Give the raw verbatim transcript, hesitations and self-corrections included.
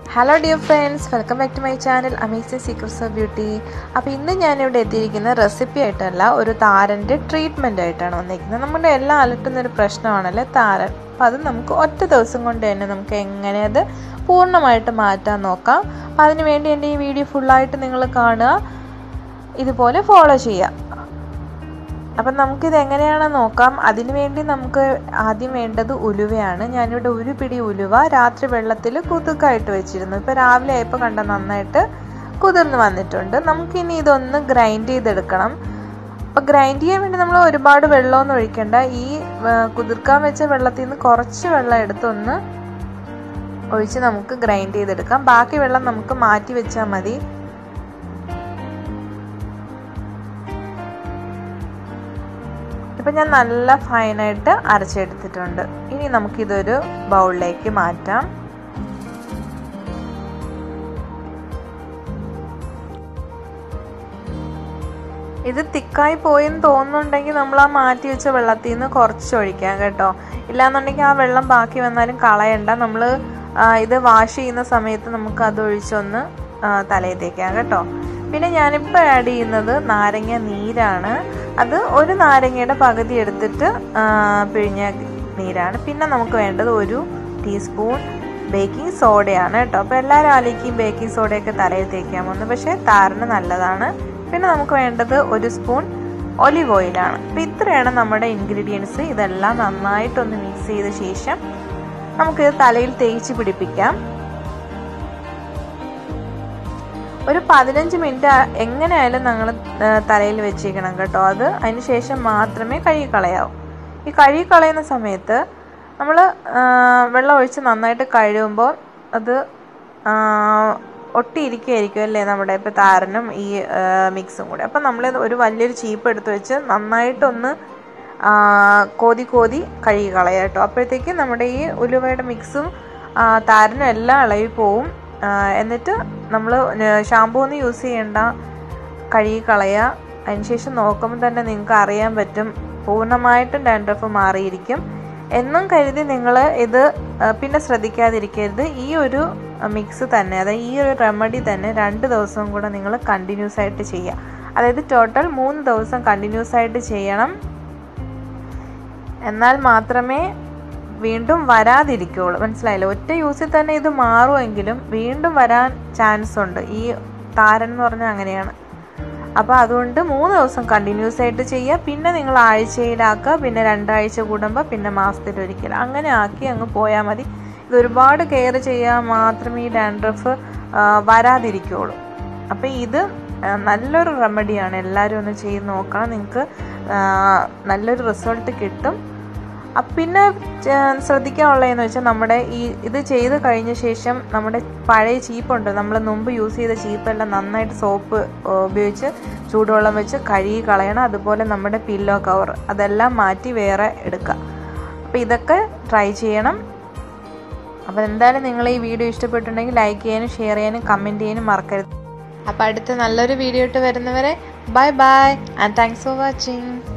Hello dear friends, welcome back to my channel Amazing Secrets of Beauty. അപ്പോൾ ഇന്ന് ഞാൻ ഇവിടെ എത്തിയിരിക്കുന്ന റെസിപ്പി ആയിട്ടല്ല, ഒരു താരന്റെ ട്രീറ്റ്മെന്റ് ആയിട്ടാണ് വന്നിരിക്കുന്നത്. നമ്മുടെ എല്ലാം അലട്ടുന്ന ഒരു പ്രശ്നമാണല്ലേ താരൻ. അപ്പോൾ അത് നമുക്ക് ഒറ്റ ദിവസം കൊണ്ട് തന്നെ നമുക്ക് എങ്ങനെ അത് പൂർണ്ണമായിട്ട് മാറ്റാൻ നോക്കാം. അപ്പോൾ അതിനു വേണ്ടി എൻ്റെ ഈ വീഡിയോ ഫുൾ ആയിട്ട് നിങ്ങൾ കാണുക, ഇതുപോലെ ഫോളോ ചെയ്യുക. അപ്പം നമുക്കിത് എങ്ങനെയാണെന്ന് നോക്കാം. അതിനു വേണ്ടി നമുക്ക് ആദ്യം വേണ്ടത് ഉലുവയാണ്. ഞാനിവിടെ ഒരു പിടി ഉലുവ രാത്രി വെള്ളത്തിൽ കുതിർക്കായിട്ട് വെച്ചിരുന്നു. ഇപ്പോൾ രാവിലെ ആയപ്പോൾ കണ്ട നന്നായിട്ട് കുതിർന്ന് വന്നിട്ടുണ്ട്. നമുക്കിനി ഇതൊന്ന് ഗ്രൈൻഡ് ചെയ്തെടുക്കണം. അപ്പോൾ ഗ്രൈൻഡ് ചെയ്യാൻ വേണ്ടി നമ്മൾ ഒരുപാട് വെള്ളമൊന്നും ഒഴിക്കേണ്ട. ഈ കുതിർക്കാൻ വെച്ച വെള്ളത്തിൽ നിന്ന് കുറച്ച് വെള്ളം എടുത്തൊന്ന് ഒഴിച്ച് നമുക്ക് ഗ്രൈൻഡ് ചെയ്തെടുക്കാം. ബാക്കി വെള്ളം നമുക്ക് മാറ്റി വെച്ചാൽ മതി. ഇപ്പം ഞാൻ നല്ല ഫൈനായിട്ട് അരച്ചെടുത്തിട്ടുണ്ട്. ഇനി നമുക്കിതൊരു ബൗളിലേക്ക് മാറ്റാം. ഇത് തിക്കായി പോയെന്ന് തോന്നുന്നുണ്ടെങ്കിൽ നമ്മൾ ആ മാറ്റി വെച്ച വെള്ളത്തിൽ നിന്ന് കുറച്ച് ഒഴിക്കാം കേട്ടോ. ഇല്ലാന്നുണ്ടെങ്കിൽ ആ വെള്ളം ബാക്കി വന്നാലും കളയണ്ട. നമ്മൾ ഇത് വാഷ് ചെയ്യുന്ന സമയത്ത് നമുക്ക് അത് ഒഴിച്ചൊന്ന് തലയിൽ തേക്കാം കേട്ടോ. പിന്നെ ഞാനിപ്പോൾ ആഡ് ചെയ്യുന്നത് നാരങ്ങ നീരാണ്. അത് ഒരു നാരങ്ങയുടെ പകുതി എടുത്തിട്ട് പിഴിഞ്ഞ നീരാണ്. പിന്നെ നമുക്ക് വേണ്ടത് ഒരു ടീസ്പൂൺ ബേക്കിംഗ് സോഡയാണ് കേട്ടോ. അപ്പോൾ എല്ലാവരും ആലോചിക്കും ബേക്കിംഗ് സോഡയൊക്കെ തലയിൽ തേക്കാമെന്ന്, പക്ഷേ താരന് നല്ലതാണ്. പിന്നെ നമുക്ക് വേണ്ടത് ഒരു സ്പൂൺ ഒലിവ് ഓയിലാണ്. അപ്പോൾ ഇത്രയാണ് നമ്മുടെ ഇൻഗ്രീഡിയൻസ്. ഇതെല്ലാം നന്നായിട്ടൊന്ന് മിക്സ് ചെയ്ത ശേഷം നമുക്കിത് തലയിൽ തേച്ച് പിടിപ്പിക്കാം. ഒരു പതിനഞ്ച് മിനിറ്റ് എങ്ങനെയായാലും നിങ്ങൾ തലയിൽ വെച്ചേക്കണം കേട്ടോ. അത് അതിന് ശേഷം മാത്രമേ കഴുകി കളയാവൂ. ഈ കഴുകി കളയുന്ന സമയത്ത് നമ്മൾ വെള്ളം ഒഴിച്ച് നന്നായിട്ട് കഴുകുമ്പോൾ അത് ഒട്ടിയിരിക്കുകയായിരിക്കും അല്ലേ നമ്മുടെ ഇപ്പോൾ താരനും ഈ മിക്സും കൂടെ. അപ്പം നമ്മൾ ഒരു വലിയൊരു ചീപ്പ് എടുത്ത് വെച്ച് നന്നായിട്ടൊന്ന് കോതി കോതി കഴുകി കളയാം കേട്ടോ. അപ്പോഴത്തേക്ക് നമ്മുടെ ഈ ഉലുവയുടെ മിക്സും താരനും എല്ലാം ഇളകി പോവും. എന്നിട്ട് നമ്മൾ ഷാമ്പൂ ഒന്നും യൂസ് ചെയ്യേണ്ട, കഴുകി കളയുക. അതിനുശേഷം നോക്കുമ്പോൾ തന്നെ നിങ്ങൾക്ക് അറിയാൻ പറ്റും പൂർണ്ണമായിട്ടും ഡാൻഡ്രഫ് മാറിയിരിക്കും. എന്നും കരുതി നിങ്ങൾ ഇത് പിന്നെ ശ്രദ്ധിക്കാതിരിക്കരുത്. ഈ ഒരു മിക്സ് തന്നെ, അതായത് ഈ ഒരു റെമഡി തന്നെ രണ്ട് ദിവസവും കൂടെ നിങ്ങൾ കണ്ടിന്യൂസ് ആയിട്ട് ചെയ്യുക. അതായത് ടോട്ടൽ മൂന്ന് ദിവസം കണ്ടിന്യൂസ് ആയിട്ട് ചെയ്യണം. എന്നാൽ മാത്രമേ വീണ്ടും വരാതിരിക്കുള്ളൂ. മനസ്സിലായില്ല? ഒറ്റ യൂസിൽ തന്നെ ഇത് മാറുമെങ്കിലും വീണ്ടും വരാൻ ചാൻസ് ഉണ്ട്. ഈ താരൻ എന്ന് പറഞ്ഞാൽ അങ്ങനെയാണ്. അപ്പോൾ അതുകൊണ്ട് മൂന്ന് ദിവസം കണ്ടിന്യൂസ് ആയിട്ട് ചെയ്യുക. പിന്നെ നിങ്ങൾ ആഴ്ചയിലാക്കുക, പിന്നെ രണ്ടാഴ്ച കൂടുമ്പോൾ, പിന്നെ മാസത്തിലൊരിക്കൽ, അങ്ങനെ ആക്കി അങ്ങ് പോയാൽ മതി. ഇത് ഒരുപാട് കെയർ ചെയ്യാൻ മാത്രമേ ഈ ഡാൻഡ്രഫ് വരാതിരിക്കുള്ളൂ. അപ്പോൾ ഇത് നല്ലൊരു റെമഡിയാണ്. എല്ലാവരും ഒന്ന് ചെയ്ത് നോക്കണം. നിങ്ങൾക്ക് നല്ലൊരു റിസൾട്ട് കിട്ടും. പിന്നെ ശ്രദ്ധിക്കാനുള്ളതെന്ന് വെച്ചാൽ നമ്മുടെ ഈ ഇത് ചെയ്ത് കഴിഞ്ഞ ശേഷം നമ്മുടെ പഴയ ചീപ്പുണ്ട്, നമ്മൾ മുമ്പ് യൂസ് ചെയ്ത ചീപ്പെല്ലാം നന്നായിട്ട് സോപ്പ് ഉപയോഗിച്ച് ചൂടുവെള്ളം വെച്ച് കഴുകി കളയണം. അതുപോലെ നമ്മുടെ പില്ലോ കവർ അതെല്ലാം മാറ്റി വേറെ എടുക്കുക. അപ്പോൾ ഇതൊക്കെ ട്രൈ ചെയ്യണം. അപ്പോൾ എന്തായാലും നിങ്ങൾ ഈ വീഡിയോ ഇഷ്ടപ്പെട്ടിട്ടുണ്ടെങ്കിൽ ലൈക്ക് ചെയ്യാനും ഷെയർ ചെയ്യാനും കമൻറ്റ് ചെയ്യാനും മറക്കരുത്. അപ്പോൾ അടുത്ത നല്ലൊരു വീഡിയോ ഇട്ട് വരുന്നവരെ bye bye and thanks for watching.